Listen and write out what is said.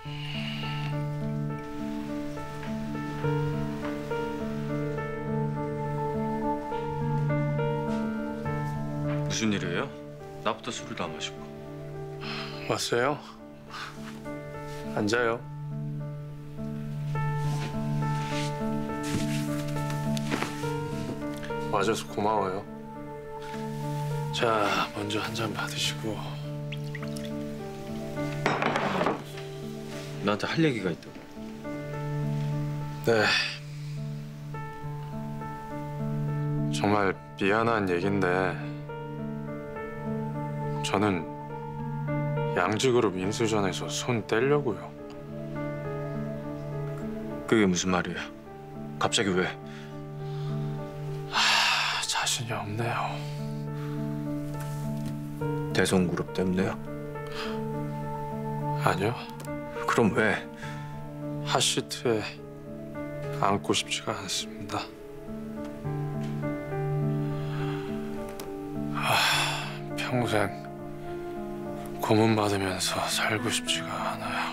무슨 일이에요? 나부터 술을 다 마시고. 왔어요? 앉아요. 와줘서 고마워요. 자, 먼저 한 잔 받으시고. 나한테 할 얘기가 있다고. 네. 정말 미안한 얘긴데 저는 양지그룹 인수전에서 손 떼려고요. 그게 무슨 말이야? 갑자기 왜? 자신이 없네요. 대성그룹 때문에요? 아니요. 그럼 왜? 핫시트에 앉고 싶지가 않습니다. 평생 고문 받으면서 살고 싶지가 않아요.